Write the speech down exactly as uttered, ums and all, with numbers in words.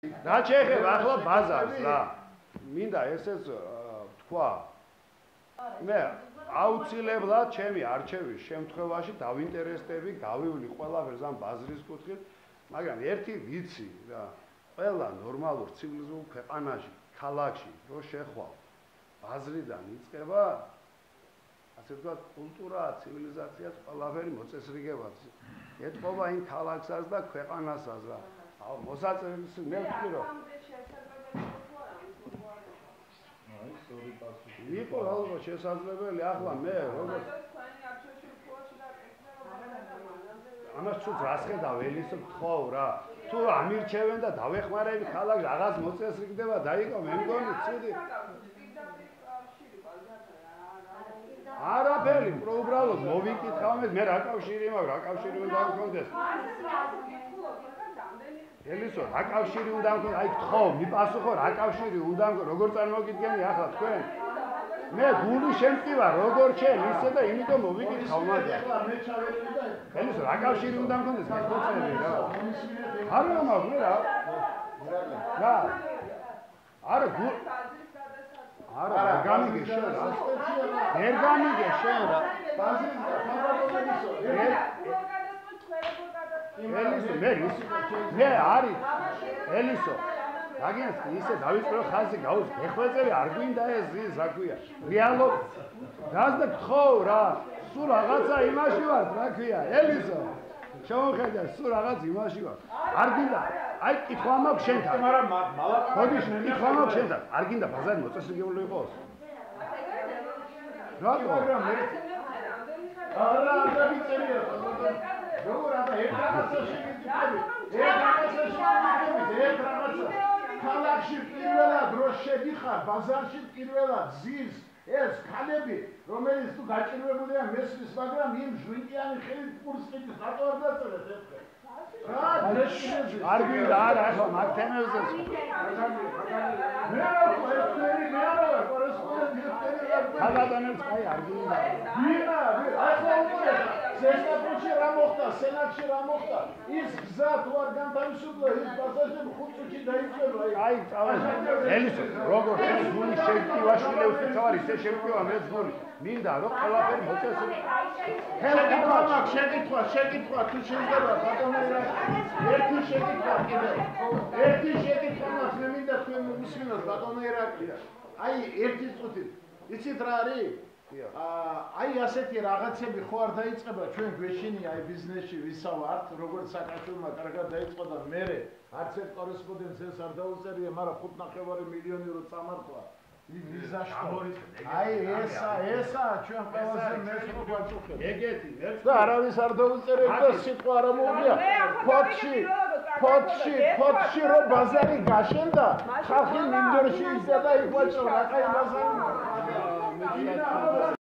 რა შეეხება ახლა ბაზარს რა მინდა ესეც თქვა მე აუცილებლად ჩემი არჩევის შემთხვევაში დავინტერესდები გავივლი ყველაფერს ამ ბაზრის კუთხით მაგრამ ერთი ვიცი რა ყველა ნორმალურ ცივილიზებულ ქვეყანაში ქალაქში რო შეხვალ ბაზრიდან იწყება ასე ვთქვათ კულტურა ცივილიზაციაც ყველაფერი მოწესრიგებად ეთყობა იმ ქალაქსაც და ქვეყანასაც რა აუ მოსაწევს მე ვთქვი რომ იყო ალბათ შესაძლებელი ახლა მე როგორც ამას თუ რას ხედავ ელის გთხოვ რა თუ ამირჩევენ და დავეხმარები ქალაქს რაღაც მოწესრიგდება დაიყო მე მგონი ცუდი არაფერი უბრალოდ მოვიკითხავ მე რა კავშირი მაქვს რა კავშირი უნდა მქონდეს ელისო რა კავშირი უნდა მქონდეს აი გთხოვ მიპასუხო რა კავშირი უნდა მქონდეს როგორ წარმოგიდგენი ახლა თქვენ მე გული შემწივა როგორ შენ ისე და იმიტომ მოვიკითხავ მაგრამ მე ჩავედი და ელისო რა კავშირი უნდა მქონდეს მეკოცები რა არა მაქვს რა რა არა გულ არა რა გამიგე შენ რა ვერ გამიგე შენ რა ბაზრის ფაბრიკებისო ელისო მე მე არის ელისო აგიანს ისე დავიწყო ხაზი გაუს გეხვეწები არ გვინდა ეს ის რა ქვია რეალობ გას და გთხოვ რა სულ რაღაცა იმაში ვარ რა ქვია ელისო შევხედე სულ რაღაც იმაში ვარ არ გინდა აი კითხვა მაქვს შენთან მაგრამ ხოდიშ კითხვა მაქვს შენთან არ გინდა ბაზარი მოწესრიგებული იყოს რატო არა მე არა არა ვიცერია როგორ აბა ერთ რაღაცაში გიწევი ერთ რაღაცაში გიწევი ერთ რაღაცა ქალაქში პირველად რო შედიხარ ბაზარში პირველად ზის ეს ქალები რომელიც თუ გაჭირვებულია მესმის მაგრამ იმ ჟვინტიანი ხელით პურს ყიდის რატო არ დაწერეთ ერთხელ რა დაშინები არ გინდა არა ახლა მაგ თემებზე მე რა ყველაფერი მე არა კორესპონდენტი ხალხანებს აი არ გინდა ვიღა ახლა უკვე სესტაფონში რა მოხდა სენატში რა მოხდა ის გზა თუ არ განთავისუფლა ის პასაჟები ხუთ წუთში დაიწევა აი აი ელისო როგორ ეს გული შევკივა შვილებს თავარი ისე შევკივა მე გული მინდა რომ ყველაფერი მოწესრიგო შეკითხვა მაქვს შეკითხვა შეკითხვა თუ შეიძლება ბატონო ერთი შეკითხვა კიდე ერთი შეკითხვა მაქვს მე მინდა თქვენ მისმინოთ ბატონო ერაკლი აი ერთი წუთით იცით რა არის აი ასეთი რაღაცები ხო არ დაიწყება ჩვენ გვეშინია აი ბიზნესში ვისა ვართ როგორც საქართველოსმა კარგად დაიწყო და მე არც ერთ კორესპონდენტს ეს არ დაუწერია მაგრამ ხუთ ნახევარი მილიონი რო წამართვა აი ესა ესა ჩვენ ყველაზე მესმო გვაწუხებს ეგეთი და არავის არ დაუწერებს და სიტყვა არ მოვიდა ფოთში ფოთში ფოთში რო ბაზარი გაშენდა ხალხი მინდორში ისე და იყვაჭო რა კაი ბაზარი